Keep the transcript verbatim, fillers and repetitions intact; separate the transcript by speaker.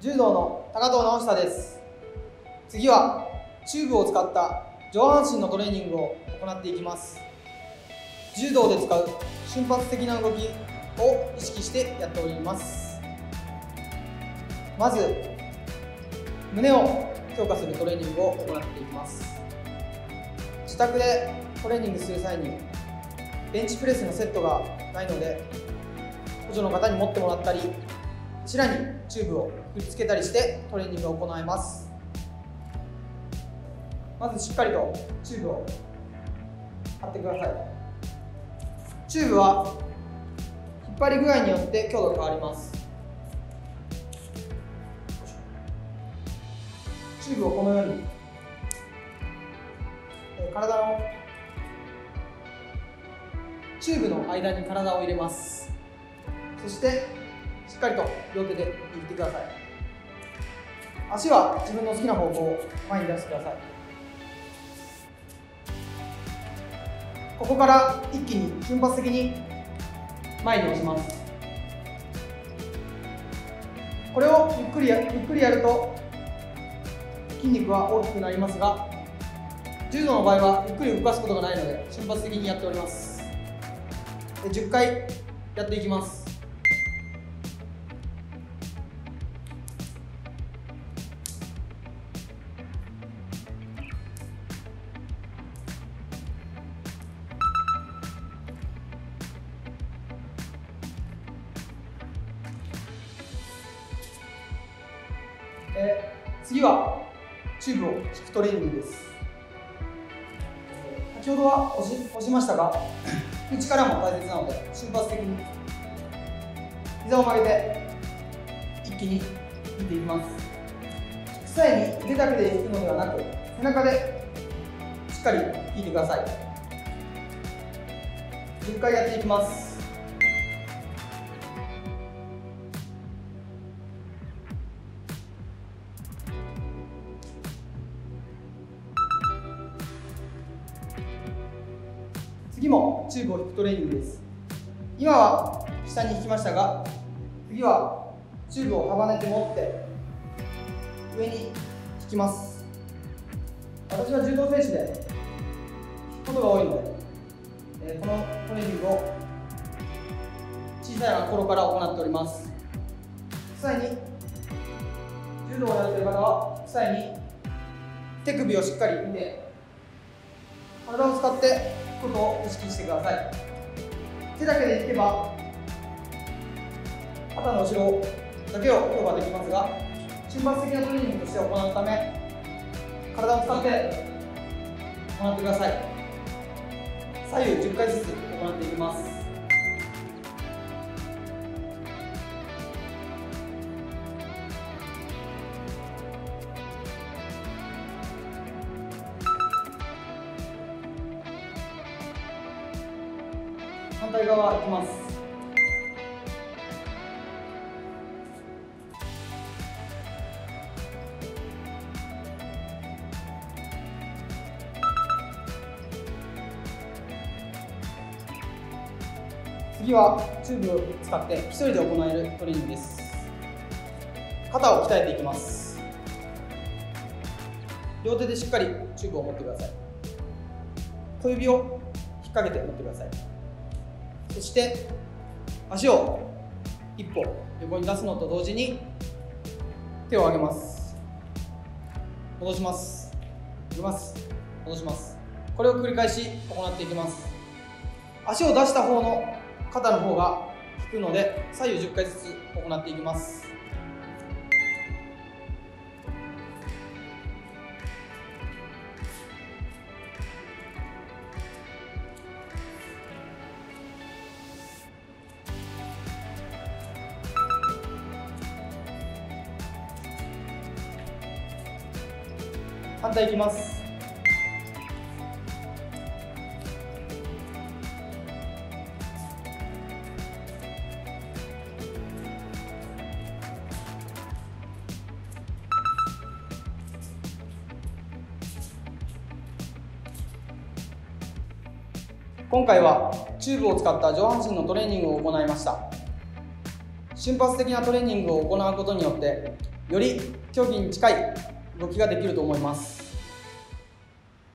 Speaker 1: 柔道の高藤直久です。次はチューブを使った上半身のトレーニングを行っていきます。柔道で使う瞬発的な動きを意識してやっております。まず胸を強化するトレーニングを行っていきます。自宅でトレーニングする際にベンチプレスのセットがないので、補助の方に持ってもらったり、柱にチューブを振り付けたりしてトレーニングを行います。まずしっかりとチューブを貼ってください。チューブは引っ張り具合によって強度が変わります。チューブをこのように体のチューブの間に体を入れます。そしてしっかりと両手で握ってください。足は自分の好きな方向を前に出してください。ここから一気に瞬発的に前に押します。これをゆっくりや、ゆっくりやると筋肉は大きくなりますが、柔道の場合はゆっくり動かすことがないので瞬発的にやっております。でじゅっかいやっていきます。えー、次はチューブを引くトレーニングです。先ほどは押し、押しましたが、引く力も大切なので瞬発的に膝を曲げて一気に引いていきます。引く際に腕だけで引くのではなく、背中でしっかり引いてください。じゅっかいやっていきます。次もチューブを引くトレーニングです。今は下に引きましたが、次はチューブを束ねて持って上に引きます。私は柔道選手で引くことが多いので、えー、このトレーニングを小さい頃から行っております。引く際に柔道をやっている方は引く際に手首をしっかり見て体を使ってことを意識してください。手だけで引けば肩の後ろだけを強化できますが、瞬発的なトレーニングとして行うため体を使って行ってください。左右じゅっかいずつ行っていきます。反対側いきます。次はチューブを使って一人で行えるトレーニングです。肩を鍛えていきます。両手でしっかりチューブを持ってください。小指を引っ掛けて持ってください。そして足を一歩横に出すのと同時に手を上げます。戻します。上げます。戻します。これを繰り返し行っていきます。足を出した方の肩の方が引くので左右じゅっかいずつ行っていきます。反対いきます。今回はチューブを使った上半身のトレーニングを行いました。瞬発的なトレーニングを行うことによってより競技に近い動きができると思います。